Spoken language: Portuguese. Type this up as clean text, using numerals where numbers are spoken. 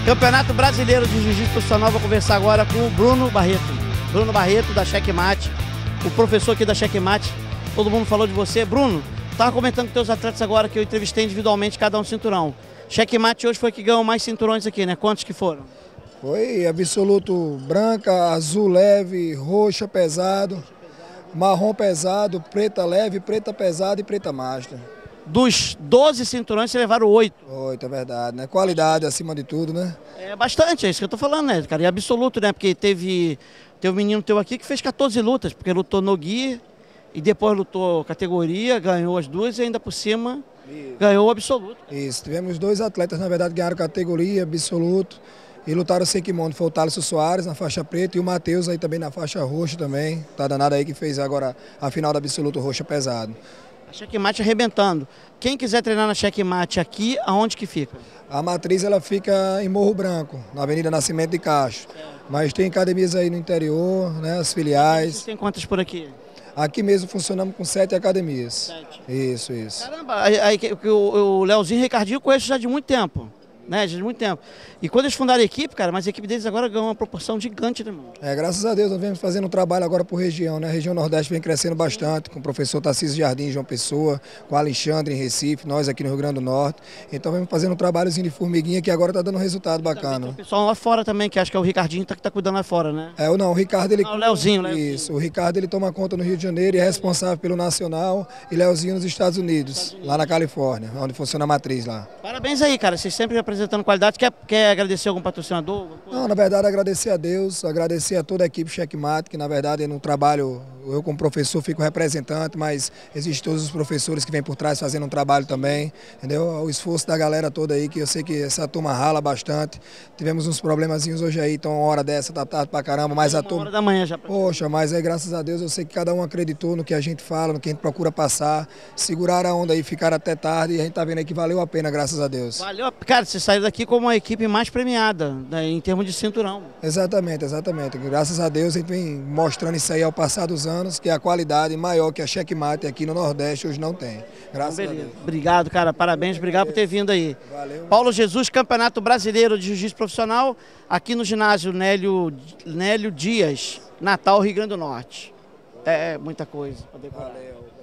Campeonato Brasileiro de Jiu-Jitsu Profissional, vou conversar agora com o Bruno Barreto. Bruno Barreto, da Checkmate, o professor aqui da Checkmate. Todo mundo falou de você. Bruno, estava comentando com teus atletas agora que eu entrevistei individualmente cada um cinturão. Checkmate hoje foi que ganhou mais cinturões aqui, né? Quantos que foram? Foi absoluto branca, azul leve, roxa pesado, marrom pesado, preta leve, preta pesada e preta master. Dos 12 cinturões, você levaram 8. 8, é verdade, né? Qualidade acima de tudo, né? É bastante, é isso que eu tô falando, né, cara? E absoluto, né? Porque teve um menino teu aqui que fez 14 lutas, porque lutou no Gui e depois lutou categoria, ganhou as duas e ainda por cima ganhou o absoluto. Isso, tivemos 2 atletas, na verdade, que ganharam categoria, absoluto. E lutaram sem kimono, foi o Thaleson Soares na faixa preta e o Matheus aí também na faixa roxa também. Tá danado aí que fez agora a final da absoluto roxa pesado. A Checkmate arrebentando. Quem quiser treinar na Checkmate aqui, aonde que fica? A matriz ela fica em Morro Branco, na Avenida Nascimento de Castro. Mas tem academias aí no interior, né, as filiais. Você tem quantas por aqui? Aqui mesmo funcionamos com 7 academias. 7. Isso. Caramba, aí o Leozinho e o Ricardinho eu conheço já de muito tempo. Né, de muito tempo. E quando eles fundaram a equipe, cara, mas a equipe deles agora ganhou uma proporção gigante, né, irmão? Graças a Deus, nós vemos fazendo um trabalho agora por região, né? A região Nordeste vem crescendo bastante, com o professor Tarcísio Jardim, João Pessoa, com o Alexandre em Recife, nós aqui no Rio Grande do Norte. Então vemos fazendo um trabalhozinho de formiguinha que agora está dando um resultado bacana. Tem o pessoal lá fora também, que acho que é o Ricardinho que tá cuidando lá fora, né? O Ricardo, ele... Não, o Leozinho. Isso, o Ricardo, ele toma conta no Rio de Janeiro e é responsável pelo Nacional, e Leozinho nos Estados Unidos, lá na Califórnia, onde funciona a matriz lá. Parabéns aí, cara, vocês sempre apresentando qualidade. Quer agradecer algum patrocinador? Não, na verdade, agradecer a Deus, agradecer a toda a equipe Checkmate, que na verdade no trabalho, eu como professor fico representante, mas existem todos os professores que vêm por trás fazendo um trabalho também, entendeu? O esforço da galera toda aí, que eu sei que essa turma rala bastante. Tivemos uns problemazinhos hoje aí, então uma hora dessa tá tarde pra caramba, mas a turma... Hora da manhã já. Poxa, mas aí graças a Deus eu sei que cada um acreditou no que a gente fala, no que a gente procura passar, segurar a onda aí, ficar até tarde, e a gente tá vendo aí que valeu a pena, graças a Deus. Valeu, cara, você saiu daqui como a equipe mais premiada, né, em termos de cinturão. Exatamente. Graças a Deus a gente vem mostrando isso aí ao passar dos anos, que a qualidade maior que a Checkmate aqui no Nordeste hoje não tem. Graças a Deus. Obrigado, cara, parabéns, obrigado por ter vindo aí. Valeu. Paulo Jesus, Campeonato Brasileiro de Jiu-Jitsu Profissional, aqui no ginásio Nélio Dias, Natal, Rio Grande do Norte. É muita coisa. Valeu.